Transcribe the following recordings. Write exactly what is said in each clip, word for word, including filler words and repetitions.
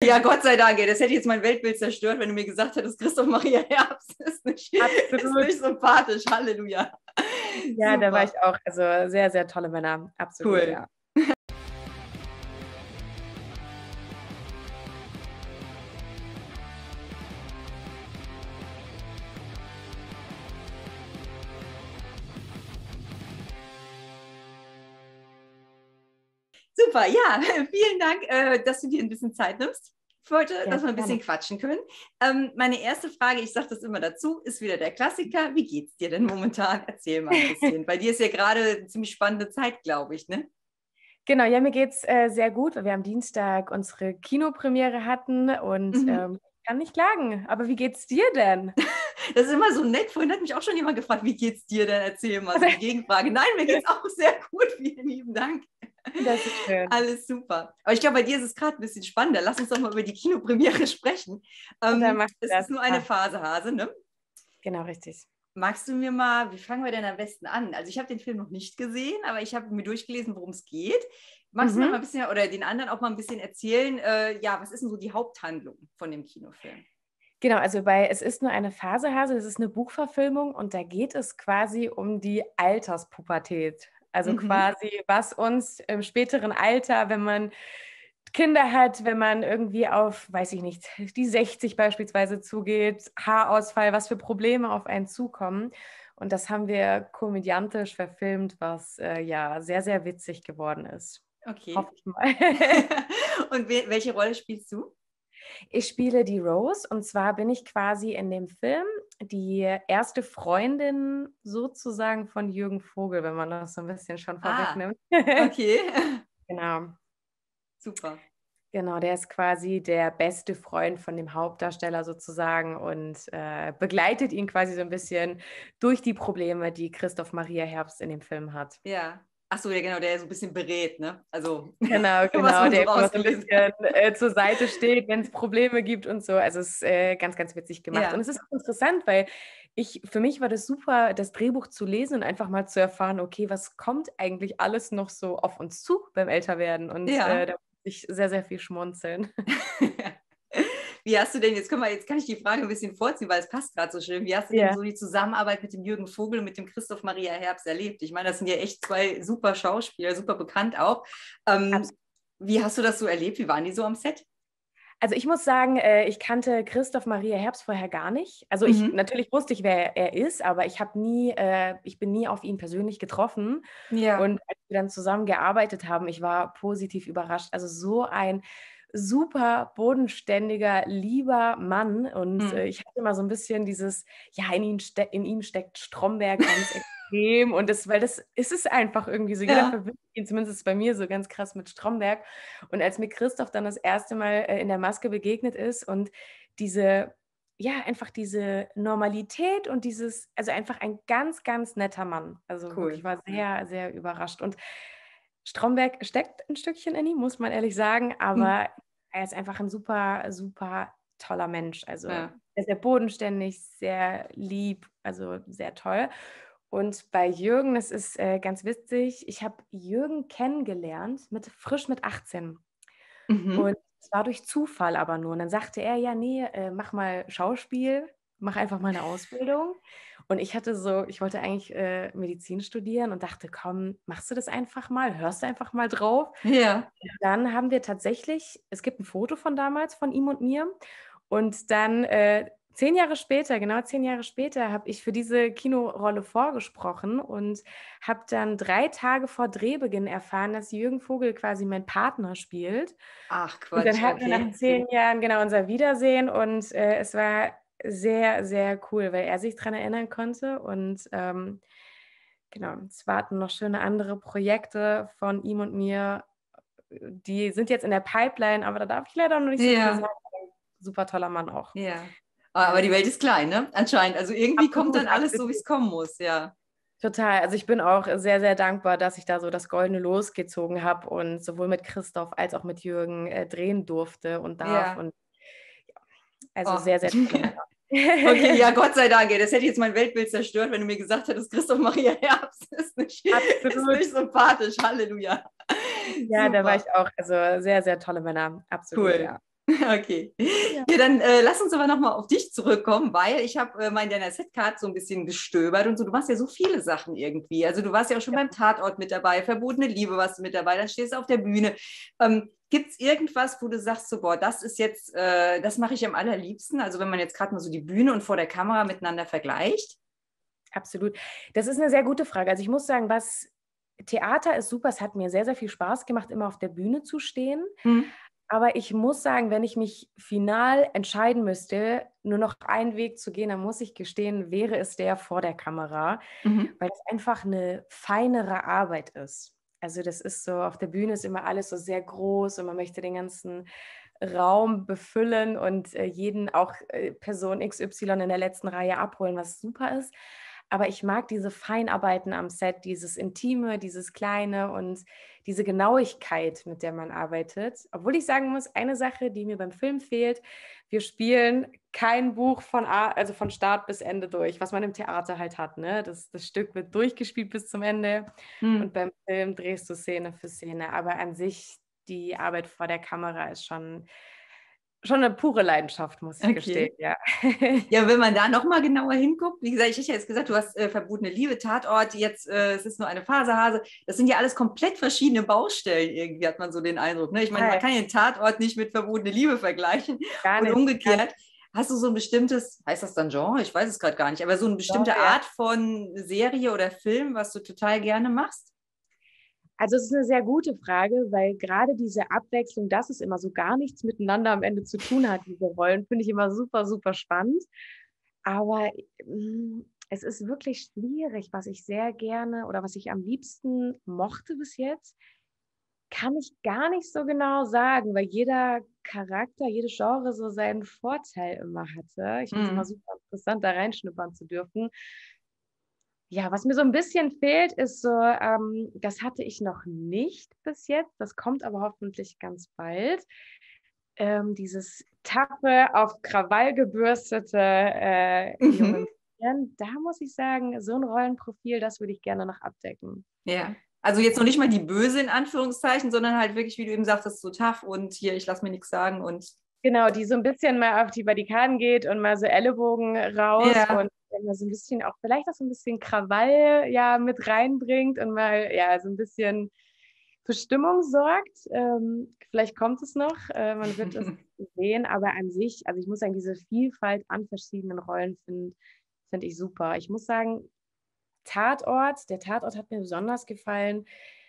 Ja, Gott sei Dank, ey, das hätte jetzt mein Weltbild zerstört, wenn du mir gesagt hättest, Christoph Maria Herbst ist nicht, ist nicht sympathisch. Halleluja. Ja, super. Da war ich auch, also sehr, sehr tolle Männer. Absolut, cool. Ja. Super, ja, vielen Dank, äh, dass du dir ein bisschen Zeit nimmst für heute, ja, dass wir ein bisschen quatschen können. Ähm, meine erste Frage, ich sage das immer dazu, ist wieder der Klassiker. Wie geht's dir denn momentan? Erzähl mal ein bisschen. Bei dir ist ja gerade eine ziemlich spannende Zeit, glaube ich, ne? Genau, ja, mir geht's äh, sehr gut, weil wir am Dienstag unsere Kinopremiere hatten und mhm. ähm, ich kann nicht klagen. Aber wie geht's dir denn? Das ist immer so nett. Vorhin hat mich auch schon jemand gefragt, wie geht's dir denn? Erzähl mal so die Gegenfrage. Nein, mir geht's auch sehr gut. Vielen lieben Dank. Das ist schön. Alles super. Aber ich glaube, bei dir ist es gerade ein bisschen spannender. Lass uns doch mal über die Kinopremiere sprechen. Ähm, es das. ist nur eine Phase, Hase, ne? Genau, richtig. Magst du mir mal, wie fangen wir denn am besten an? Also ich habe den Film noch nicht gesehen, aber ich habe mir durchgelesen, worum es geht. Magst mhm. du mir mal ein bisschen, oder den anderen auch mal ein bisschen erzählen, äh, ja, was ist denn so die Haupthandlung von dem Kinofilm? Genau, also bei Es ist nur eine Phase, Hase, das ist eine Buchverfilmung und da geht es quasi um die Alterspubertät. Also mhm. quasi, was uns im späteren Alter, wenn man Kinder hat, wenn man irgendwie auf, weiß ich nicht, die sechzig beispielsweise zugeht, Haarausfall, was für Probleme auf einen zukommen. Und das haben wir komödiantisch verfilmt, was äh, ja sehr, sehr witzig geworden ist. Okay. Hoffe ich mal. Und we- welche Rolle spielst du? Ich spiele die Rose und zwar bin ich quasi in dem Film die erste Freundin sozusagen von Jürgen Vogel, wenn man das so ein bisschen schon vorwegnimmt. Ah, okay. Genau. Super. Genau, der ist quasi der beste Freund von dem Hauptdarsteller sozusagen und äh, begleitet ihn quasi so ein bisschen durch die Probleme, die Christoph Maria Herbst in dem Film hat. Ja. Ach so, ja genau, der so ein bisschen berät, ne? Also genau, genau, der so immer so ein bisschen äh, zur Seite steht, wenn es Probleme gibt und so. Also es ist äh, ganz, ganz witzig gemacht. Ja. Und es ist auch interessant, weil ich, für mich war das super, das Drehbuch zu lesen und einfach mal zu erfahren, okay, was kommt eigentlich alles noch so auf uns zu beim Älterwerden? Und ja. äh, da muss ich sehr, sehr viel schmunzeln. Wie hast du denn, jetzt, können wir, jetzt kann ich die Frage ein bisschen vorziehen, weil es passt gerade so schön, wie hast du ja. denn so die Zusammenarbeit mit dem Jürgen Vogel und mit dem Christoph Maria Herbst erlebt? Ich meine, das sind ja echt zwei super Schauspieler, super bekannt auch. Ähm, wie hast du das so erlebt? Wie waren die so am Set? Also ich muss sagen, äh, ich kannte Christoph Maria Herbst vorher gar nicht. Also ich, mhm. natürlich wusste ich, wer er ist, aber ich habe nie, äh, ich bin nie auf ihn persönlich getroffen. Ja. Und als wir dann zusammen gearbeitet haben, ich war positiv überrascht. Also so ein super bodenständiger, lieber Mann. Und mhm. äh, ich hatte immer so ein bisschen dieses, ja, in, ihn ste- in ihm steckt Stromberg ganz extrem. Und das, weil das ist es einfach irgendwie so. Jeder ja. verbindet ihn, zumindest bei mir, so ganz krass mit Stromberg. Und als mir Christoph dann das erste Mal äh, in der Maske begegnet ist und diese, ja, einfach diese Normalität und dieses, also einfach ein ganz, ganz netter Mann. Also cool. wirklich, ich war sehr, sehr überrascht. Und Stromberg steckt ein Stückchen in ihm, muss man ehrlich sagen, aber hm. er ist einfach ein super, super toller Mensch. Also ja. er ist sehr bodenständig, sehr lieb, also sehr toll. Und bei Jürgen, das ist äh, ganz witzig, ich habe Jürgen kennengelernt, mit, frisch mit achtzehn. Mhm. Und es war durch Zufall aber nur. Und dann sagte er, ja, nee, äh, mach mal Schauspiel, mach einfach mal eine Ausbildung. Und ich hatte so, ich wollte eigentlich äh, Medizin studieren und dachte, komm, machst du das einfach mal, hörst du einfach mal drauf. Ja. Und dann haben wir tatsächlich, es gibt ein Foto von damals, von ihm und mir. Und dann äh, zehn Jahre später, genau zehn Jahre später, habe ich für diese Kinorolle vorgesprochen und habe dann drei Tage vor Drehbeginn erfahren, dass Jürgen Vogel quasi mein Partner spielt. Ach Quatsch, und dann hatten okay. wir nach zehn Jahren genau unser Wiedersehen und äh, es war sehr, sehr cool, weil er sich daran erinnern konnte und ähm, genau, es warten noch schöne andere Projekte von ihm und mir, die sind jetzt in der Pipeline, aber da darf ich leider noch nicht so ja. viel sagen. Super toller Mann auch. Ja, aber die Welt ist klein, ne? Anscheinend. Also irgendwie absolut, kommt dann alles absolut. so, wie es kommen muss, ja. Total. Also ich bin auch sehr, sehr dankbar, dass ich da so das goldene Los gezogen habe und sowohl mit Christoph als auch mit Jürgen äh, drehen durfte und darf. Ja. Und ja, also oh. sehr, sehr toll. Okay, ja, Gott sei Dank. Das hätte jetzt mein Weltbild zerstört, wenn du mir gesagt hättest, Christoph Maria Herbst ist nicht, ist nicht sympathisch. Halleluja. Ja, super. Da war ich auch, also sehr, sehr tolle Männer. Absolut, cool. ja. Okay. Ja, ja dann äh, lass uns aber nochmal auf dich zurückkommen, weil ich habe äh, mal in deiner Setcard so ein bisschen gestöbert und so. Du machst ja so viele Sachen irgendwie. Also du warst ja auch schon ja. beim Tatort mit dabei, Verbotene Liebe warst du mit dabei, dann stehst du auf der Bühne. Ähm, Gibt es irgendwas, wo du sagst, so, boah, das ist jetzt, äh, das mache ich am allerliebsten? Also wenn man jetzt gerade mal so die Bühne und vor der Kamera miteinander vergleicht? Absolut. Das ist eine sehr gute Frage. Also ich muss sagen, was Theater ist super. Es hat mir sehr, sehr viel Spaß gemacht, immer auf der Bühne zu stehen. Mhm. Aber ich muss sagen, wenn ich mich final entscheiden müsste, nur noch einen Weg zu gehen, dann muss ich gestehen, wäre es der vor der Kamera, mhm. weil es einfach eine feinere Arbeit ist. Also das ist so, auf der Bühne ist immer alles so sehr groß und man möchte den ganzen Raum befüllen und äh, jeden, auch äh, Person X Y in der letzten Reihe abholen, was super ist. Aber ich mag diese Feinarbeiten am Set, dieses Intime, dieses Kleine und diese Genauigkeit, mit der man arbeitet. Obwohl ich sagen muss, eine Sache, die mir beim Film fehlt, wir spielen kein Buch von, A, also von Start bis Ende durch, was man im Theater halt hat. Ne? Das, das Stück wird durchgespielt bis zum Ende hm. und beim Film drehst du Szene für Szene. Aber an sich, die Arbeit vor der Kamera ist schon... Schon eine pure Leidenschaft, muss ich okay. gestehen, ja. Ja, wenn man da nochmal genauer hinguckt, wie gesagt, ich habe ja jetzt gesagt, du hast äh, Verbotene Liebe, Tatort, jetzt äh, es ist nur eine Faserhase. Das sind ja alles komplett verschiedene Baustellen, irgendwie hat man so den Eindruck. Ne? Ich meine, man kann ja den Tatort nicht mit Verbotene Liebe vergleichen. Gar nicht, und umgekehrt. Hast du so ein bestimmtes, heißt das dann Genre? Ich weiß es gerade gar nicht, aber so eine bestimmte ja, ja. Art von Serie oder Film, was du total gerne machst? Also es ist eine sehr gute Frage, weil gerade diese Abwechslung, dass es immer so gar nichts miteinander am Ende zu tun hat, diese Rollen, finde ich immer super, super spannend. Aber mh, es ist wirklich schwierig, was ich sehr gerne oder was ich am liebsten mochte bis jetzt, kann ich gar nicht so genau sagen, weil jeder Charakter, jedes Genre so seinen Vorteil immer hatte. Ich finde es mhm. immer super interessant, da reinschnuppern zu dürfen. Ja, was mir so ein bisschen fehlt, ist so, ähm, das hatte ich noch nicht bis jetzt, das kommt aber hoffentlich ganz bald, ähm, dieses taffe, auf Krawall gebürstete äh, mhm. junge Mädchen. Da muss ich sagen, so ein Rollenprofil, das würde ich gerne noch abdecken. Ja, also jetzt noch nicht mal die Böse in Anführungszeichen, sondern halt wirklich, wie du eben sagtest, so tough und hier, ich lasse mir nichts sagen und... Genau, die so ein bisschen mal auf die Barrikaden geht und mal so Ellenbogen raus ja. und mal so ein bisschen auch, vielleicht auch so ein bisschen Krawall ja mit reinbringt und mal ja so ein bisschen für Stimmung sorgt. Ähm, vielleicht kommt es noch, äh, man wird es sehen, aber an sich, also ich muss sagen, diese Vielfalt an verschiedenen Rollen finde find ich super. Ich muss sagen, Tatort, der Tatort hat mir besonders gefallen,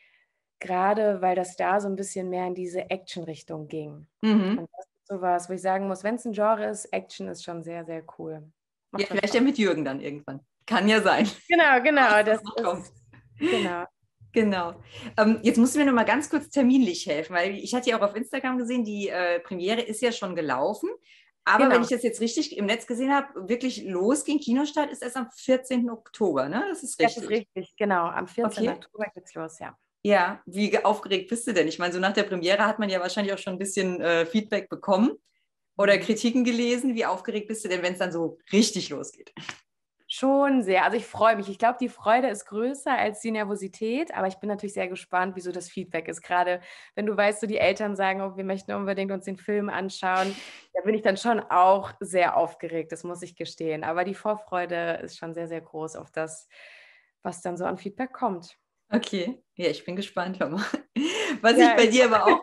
gerade weil das da so ein bisschen mehr in diese Action-Richtung ging. Mhm. Und das ist sowas, wo ich sagen muss, wenn es ein Genre ist, Action ist schon sehr, sehr cool. Macht ja, vielleicht Spaß. Ja mit Jürgen dann irgendwann. Kann ja sein. Genau, genau. Das, das kommt. Ist, genau. Genau. Ähm, jetzt musst du mir noch mal ganz kurz terminlich helfen, weil ich hatte ja auch auf Instagram gesehen, die äh, Premiere ist ja schon gelaufen. Aber genau. wenn ich das jetzt richtig im Netz gesehen habe, wirklich losging, Kinostart ist erst am vierzehnten Oktober, ne? Das ist richtig. Das ist richtig, genau. Am vierzehnten Okay. Oktober geht's los, ja. Ja, wie aufgeregt bist du denn? Ich meine, so nach der Premiere hat man ja wahrscheinlich auch schon ein bisschen äh, Feedback bekommen oder Kritiken gelesen. Wie aufgeregt bist du denn, wenn es dann so richtig losgeht? Schon sehr. Also ich freue mich. Ich glaube, die Freude ist größer als die Nervosität, aber ich bin natürlich sehr gespannt, wieso das Feedback ist. Gerade wenn du weißt, so die Eltern sagen, oh, wir möchten unbedingt uns den Film anschauen, da bin ich dann schon auch sehr aufgeregt, das muss ich gestehen. Aber die Vorfreude ist schon sehr, sehr groß auf das, was dann so an Feedback kommt. Okay, ja, ich bin gespannt, hör mal. Was ja, ich bei ich dir aber auch,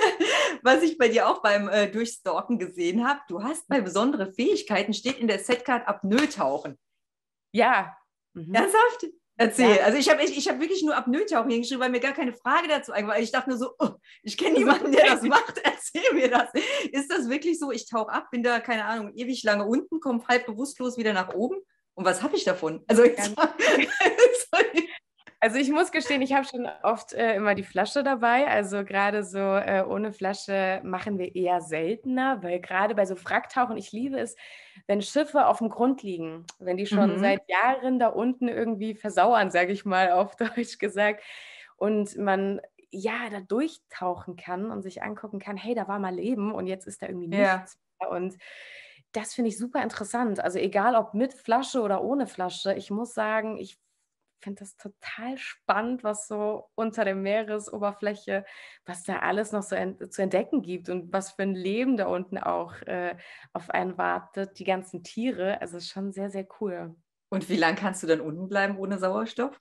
was ich bei dir auch beim äh, Durchstalken gesehen habe, du hast bei besondere Fähigkeiten, steht in der Setcard Apnoe tauchen. Ja. Mhm. Ernsthaft? Erzähl. Ja. Also ich habe ich, ich hab wirklich nur Apnoe tauchen hingeschrieben, weil mir gar keine Frage dazu eingefallen war. Ich dachte nur so, oh, ich kenne niemanden, der das macht. Erzähl mir das. Ist das wirklich so, ich tauche ab, bin da, keine Ahnung, ewig lange unten, komme halb bewusstlos wieder nach oben? Und was habe ich davon? Also jetzt, Also ich muss gestehen, ich habe schon oft äh, immer die Flasche dabei. Also gerade so äh, ohne Flasche machen wir eher seltener, weil gerade bei so Wracktauchen, ich liebe es, wenn Schiffe auf dem Grund liegen, wenn die schon mhm. seit Jahren da unten irgendwie versauern, sage ich mal auf Deutsch gesagt, und man ja da durchtauchen kann und sich angucken kann, hey, da war mal Leben und jetzt ist da irgendwie nichts ja. mehr. Und das finde ich super interessant. Also egal ob mit Flasche oder ohne Flasche, ich muss sagen, ich finde das total spannend, was so unter der Meeresoberfläche, was da alles noch so ent zu entdecken gibt und was für ein Leben da unten auch äh, auf einen wartet, die ganzen Tiere. Also ist schon sehr, sehr cool. Und wie lange kannst du dann unten bleiben ohne Sauerstoff?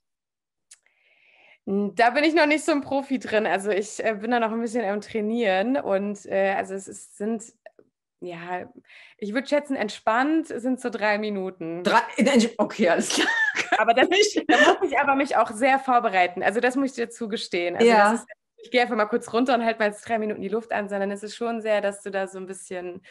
Da bin ich noch nicht so ein Profi drin. Also ich äh, bin da noch ein bisschen am Trainieren und äh, also es ist, sind, ja, ich würde schätzen, entspannt sind so drei Minuten. Drei, okay, alles klar. Aber das, da muss ich aber mich auch sehr vorbereiten. Also das muss ich dir zugestehen. Also ja. das ist, ich gehe einfach mal kurz runter und halte mal jetzt drei Minuten die Luft an, sondern es ist schon sehr, dass du da so ein bisschen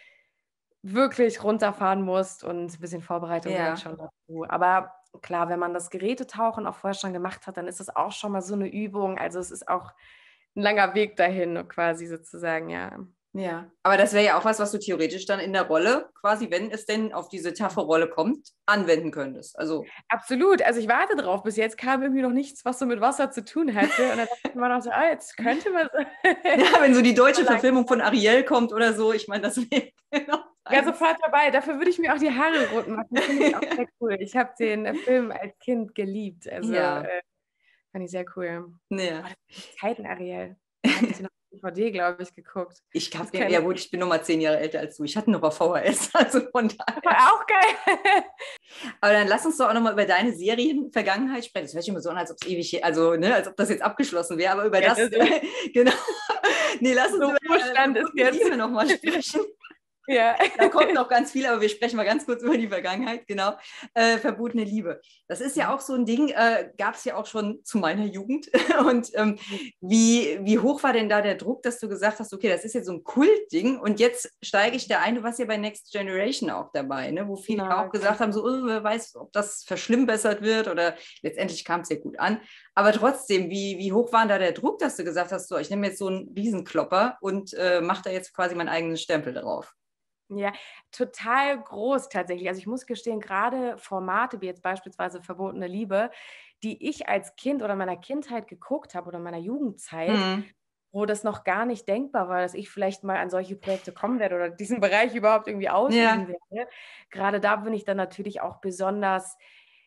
wirklich runterfahren musst und ein bisschen Vorbereitung ja. gehört schon dazu. Aber klar, wenn man das Gerätetauchen auch vorher schon gemacht hat, dann ist das auch schon mal so eine Übung. Also es ist auch ein langer Weg dahin quasi sozusagen, ja. Ja, aber das wäre ja auch was, was du theoretisch dann in der Rolle quasi, wenn es denn auf diese taffe Rolle kommt, anwenden könntest. Also absolut. Also ich warte drauf. Bis jetzt kam irgendwie noch nichts, was so mit Wasser zu tun hätte. Und dann dachte ich mir noch so, ah, jetzt könnte man so. Ja, wenn so die deutsche Verfilmung von Ariel kommt oder so, ich meine, das wäre genau. Ja, sofort dabei. Dafür würde ich mir auch die Haare rot machen. Das finde ich auch sehr cool. Ich habe den Film als Kind geliebt. Also ja. äh, fand ich sehr cool. Ja. Oh, das ist Zeiten, Ariel. Da habe ich noch D V D, glaube ich, geguckt. Ich habe den, ja gut, ich bin nochmal zehn Jahre älter als du. Ich hatte noch auf V H S, also von daher. War auch geil. Aber dann lass uns doch auch nochmal über deine Serienvergangenheit sprechen. Das hört sich immer so an, als ob es ewig, also ne, als ob das jetzt abgeschlossen wäre, aber über ja, das, das genau. Nee, lass uns so über Vorstand ist jetzt Liebe nochmal sprechen. Ja. Da kommt noch ganz viel, aber wir sprechen mal ganz kurz über die Vergangenheit, genau. Äh, verbotene Liebe. Das ist ja auch so ein Ding, äh, gab es ja auch schon zu meiner Jugend. Und ähm, wie, wie hoch war denn da der Druck, dass du gesagt hast, okay, das ist jetzt so ein Kultding und jetzt steige ich da ein. Du warst ja bei Next Generation auch dabei, ne? Wo viele Na, auch gesagt haben, so, oh, wer weiß, ob das verschlimmbessert wird oder letztendlich kam es ja gut an. Aber trotzdem, wie, wie hoch war da der Druck, dass du gesagt hast, so, ich nehme jetzt so einen Riesenklopper und äh, mache da jetzt quasi meinen eigenen Stempel drauf? Ja, total groß tatsächlich. Also ich muss gestehen, gerade Formate wie jetzt beispielsweise Verbotene Liebe, die ich als Kind oder meiner Kindheit geguckt habe oder meiner Jugendzeit, mhm. wo das noch gar nicht denkbar war, dass ich vielleicht mal an solche Projekte kommen werde oder diesen Bereich überhaupt irgendwie ausüben ja. werde. Gerade da bin ich dann natürlich auch besonders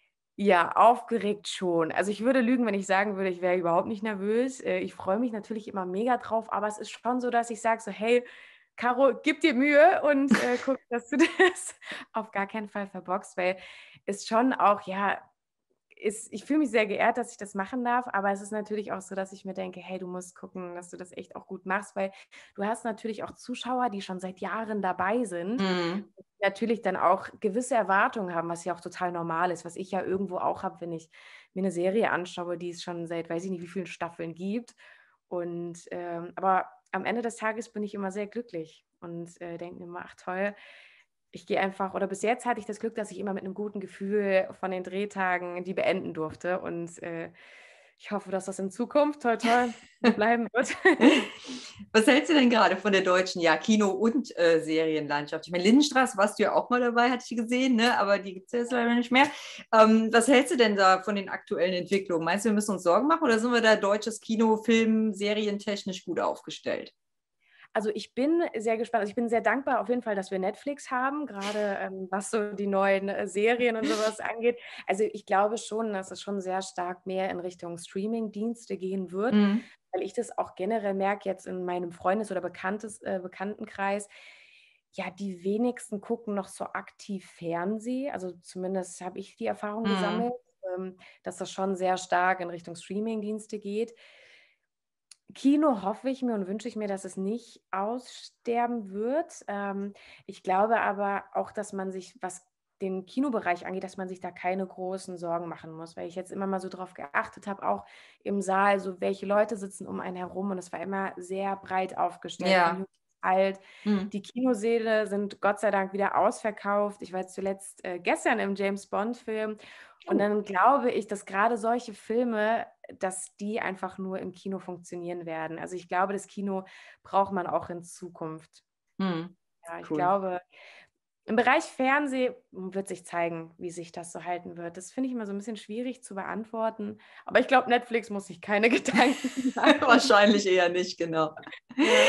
ja, aufgeregt schon. Also ich würde lügen, wenn ich sagen würde, ich wäre überhaupt nicht nervös. Ich freue mich natürlich immer mega drauf, aber es ist schon so, dass ich sage so, hey, Caro, gib dir Mühe und äh, guck, dass du das auf gar keinen Fall verbockst, weil es schon auch, ja, ist, ich fühle mich sehr geehrt, dass ich das machen darf, aber es ist natürlich auch so, dass ich mir denke, hey, du musst gucken, dass du das echt auch gut machst, weil du hast natürlich auch Zuschauer, die schon seit Jahren dabei sind, mhm. die natürlich dann auch gewisse Erwartungen haben, was ja auch total normal ist, was ich ja irgendwo auch habe, wenn ich mir eine Serie anschaue, die es schon seit, weiß ich nicht, wie vielen Staffeln gibt. Und ähm, aber am Ende des Tages bin ich immer sehr glücklich und äh, denke mir immer, ach toll, ich gehe einfach, oder bis jetzt hatte ich das Glück, dass ich immer mit einem guten Gefühl von den Drehtagen die beenden durfte und äh, ich hoffe, dass das in Zukunft toll, toll bleiben wird. Was hältst du denn gerade von der deutschen ja, Kino- und äh, Serienlandschaft? Ich meine, Lindenstraße warst du ja auch mal dabei, hatte ich gesehen, ne? Aber die gibt es ja jetzt leider nicht mehr. Ähm, was hältst du denn da von den aktuellen Entwicklungen? Meinst du, wir müssen uns Sorgen machen oder sind wir da deutsches Kino, Film, serientechnisch gut aufgestellt? Also ich bin sehr gespannt, also ich bin sehr dankbar auf jeden Fall, dass wir Netflix haben, gerade ähm, was so die neuen äh, Serien und sowas angeht. Also ich glaube schon, dass es schon sehr stark mehr in Richtung Streaming-Dienste gehen wird, mhm. weil ich das auch generell merke jetzt in meinem Freundes- oder Bekanntes, äh, Bekanntenkreis, ja, die wenigsten gucken noch so aktiv Fernsehen, also zumindest habe ich die Erfahrung mhm. gesammelt, ähm, dass das schon sehr stark in Richtung Streaming-Dienste geht. Kino hoffe ich mir und wünsche ich mir, dass es nicht aussterben wird. Ähm, ich glaube aber auch, dass man sich, was den Kinobereich angeht, dass man sich da keine großen Sorgen machen muss, weil ich jetzt immer mal so drauf geachtet habe, auch im Saal, so welche Leute sitzen um einen herum und es war immer sehr breit aufgestellt, ja. von jung bis alt. Mhm. Die Kinosäle sind Gott sei Dank wieder ausverkauft. Ich war jetzt zuletzt äh, gestern im James-Bond-Film und dann glaube ich, dass gerade solche Filme, dass die einfach nur im Kino funktionieren werden. Also ich glaube, das Kino braucht man auch in Zukunft. Hm. Ja, ich cool. glaube, im Bereich Fernsehen wird sich zeigen, wie sich das so halten wird. Das finde ich immer so ein bisschen schwierig zu beantworten. Aber ich glaube, Netflix muss sich keine Gedanken machen. Wahrscheinlich eher nicht, genau. Ja.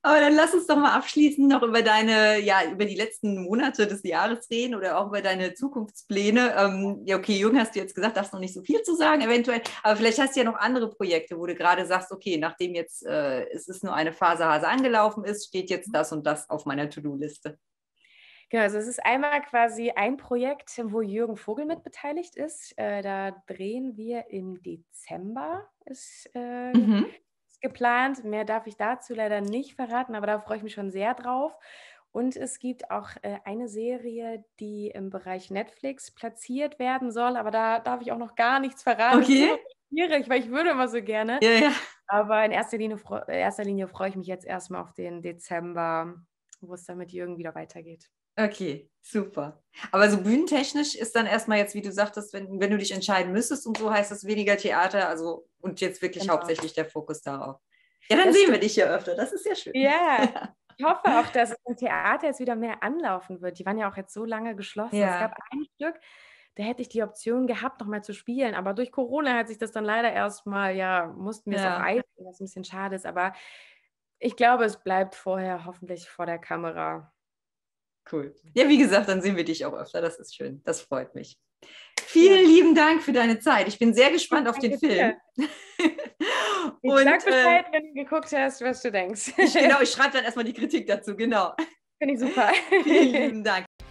Aber dann lass uns doch mal abschließend noch über deine, ja, über die letzten Monate des Jahres reden oder auch über deine Zukunftspläne. Ähm, ja, okay, Jürgen, hast du jetzt gesagt, darfst noch nicht so viel zu sagen, eventuell, aber vielleicht hast du ja noch andere Projekte, wo du gerade sagst, okay, nachdem jetzt äh, es ist nur eine Phase Hase angelaufen ist, steht jetzt das und das auf meiner To-Do-Liste. Genau, also es ist einmal quasi ein Projekt, wo Jürgen Vogel mit beteiligt ist. Äh, da drehen wir im Dezember, ist, äh, Mhm. ist geplant. Mehr darf ich dazu leider nicht verraten, aber da freue ich mich schon sehr drauf. Und es gibt auch äh, eine Serie, die im Bereich Netflix platziert werden soll, aber da darf ich auch noch gar nichts verraten. Okay. Das ist so schwierig, weil ich würde immer so gerne. Ja, ja. Aber in erster Linie, in erster Linie freue ich mich jetzt erstmal auf den Dezember, wo es dann mit Jürgen wieder weitergeht. Okay, super. Aber so bühnentechnisch ist dann erstmal jetzt, wie du sagtest, wenn, wenn du dich entscheiden müsstest und so, heißt das weniger Theater, also und jetzt wirklich Genau. hauptsächlich der Fokus darauf. Ja, dann Das sehen stimmt. wir dich hier öfter, das ist ja schön. Ja, ich hoffe auch, dass es im Theater jetzt wieder mehr anlaufen wird. Die waren ja auch jetzt so lange geschlossen. Ja. Es gab ein Stück, da hätte ich die Option gehabt, noch mal zu spielen, aber durch Corona hat sich das dann leider erstmal, ja, mussten wir es Ja. auch eilen, was ein bisschen schade ist, aber ich glaube, es bleibt vorher hoffentlich vor der Kamera. Cool. Ja, wie gesagt, dann sehen wir dich auch öfter. Das ist schön. Das freut mich. Vielen Ja. lieben Dank für deine Zeit. Ich bin sehr gespannt auf den Danke Film. dir. Ich Und, sag Bescheid, äh, wenn du geguckt hast, was du denkst. ich, genau, ich schreibe dann erstmal die Kritik dazu, genau. Finde ich super. Vielen lieben Dank.